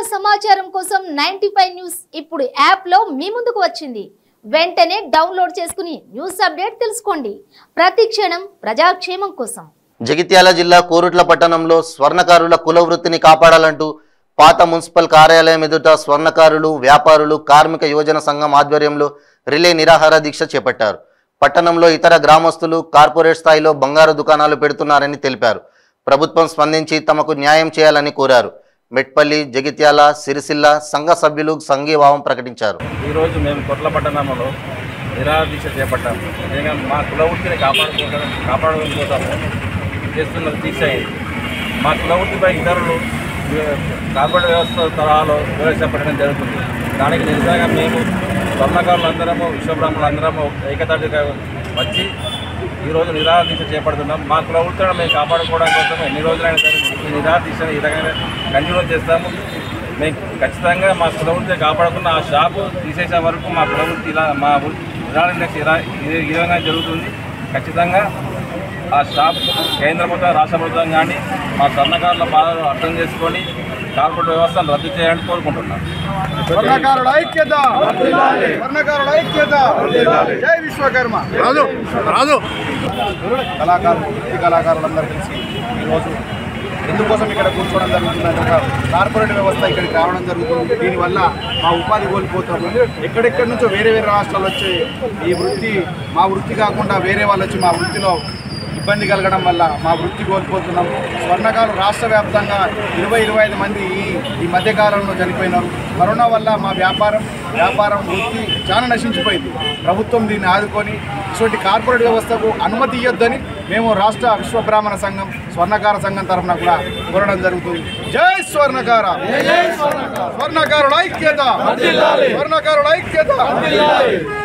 సమాచారం కోసం 95 న్యూస్ ఇప్పుడు యాప్ లో మీ ముందుకు వచ్చింది. వెంటనే డౌన్లోడ్ చేసుకుని న్యూస్ అప్డేట్ తెలుసుకోండి. ప్రతి క్షణం ప్రజాక్షేమం కోసం. జగిత్యాల జిల్లా కోరుట్ల పట్టణంలో స్వర్ణకారుల కుల వృత్తిని కాపాడాలంటూ పాత మున్సిపల్ కార్యాలయం ఎదుట స్వర్ణకారులు, వ్యాపారులు, కార్మిక యోజన సంఘం ఆధ్వర్యంలో రిలే నిరాహార దీక్ష చేపట్టారు. పట్టణంలో ఇతర గ్రామస్తులు కార్పొరేట్ స్థాయిలో బంగారు దుకాణాలు పెడుతున్నారని తెలిపారు. ప్రభుత్వం స్పందించి తమకు న్యాయం చేయాలని కోరారు. మెట్పల్లి, జగిత్యాల, సిరిసిల్ల సంఘ సభ్యులు సంఘీభావం ప్రకటించారు. ఈరోజు మేము కొట్ల పట్టణంలో నిరాహార దీక్ష చేపట్టాము. మా కుల వృత్తిని కాపాడడం కోసం చేస్తున్న దీక్ష ఇది. మా కుల వృత్తిపై ఇతరులు కార్పొరేట్ వ్యవస్థ తరహాలో ప్రవేశపెట్టడం జరుగుతుంది. దానికి నిజంగా మేము స్వర్ణకారులందరము, విశ్వబ్రాహ్మణులందరము ఏకతాటిగా వచ్చి ఈరోజు నిరాహార దీక్ష చేపడుతున్నాం. మా కుల వృత్తిని మేము కాపాడుకోవడం కోసం ఎన్ని రోజులైనా సరే ఈ నిరాహార దీక్షను ఈ రకంగా కంటిన్యూ చేస్తాము. మేము ఖచ్చితంగా మా కుల వృత్తిని కాపాడుకున్న ఆ షాపు తీసేసే వరకు మా కుల వృత్తి మా నిరాహార దీక్ష ఈ విధంగా జరుగుతుంది. ఖచ్చితంగా ఆ షాప్ కేంద్ర ప్రభుత్వం, రాష్ట్ర ప్రభుత్వం కానీ మా స్వర్ణకారుల బాధలు అర్థం చేసుకొని కార్పొరేట్ వ్యవస్థను రద్దు చేయాలని కోరుకుంటున్నాం. స్వర్ణకారుల ఐక్యత, స్వర్ణకారుల ఐక్యత, జై విశ్వకర్మ. కళాకారులందరూ కలిసి ఈరోజు ఎందుకోసం ఇక్కడ కూర్చోవడం జరుగుతుందంటే ఒక కార్పొరేట్ వ్యవస్థ ఇక్కడికి రావడం జరుగుతుంది. దీనివల్ల మా ఉపాధి కోల్పోతాము. ఎక్కడెక్కడి నుంచో వేరే వేరే రాష్ట్రాలు వచ్చి ఈ వృత్తి మా వృత్తి కాకుండా వేరే వాళ్ళు వచ్చి మా వృత్తిలో ఇబ్బంది కలగడం వల్ల మా వృత్తి కోల్పోతున్నాము. స్వర్ణకారులు రాష్ట్ర వ్యాప్తంగా 20-25 మంది ఈ మధ్యకాలంలో చనిపోయినారు. కరోనా వల్ల మా వ్యాపారం వృత్తి చాలా నశించిపోయింది. ప్రభుత్వం దీన్ని ఆదుకొని ఇటువంటి కార్పొరేట్ వ్యవస్థకు అనుమతి ఇవ్వద్దని మేము రాష్ట్ర విశ్వబ్రాహ్మణ సంఘం, స్వర్ణకార సంఘం తరఫున కూడా కోరడం జరుగుతుంది. జై స్వర్ణకార, స్వర్ణకారుల ఐక్యత, స్వర్ణకారుల ఐక్యత.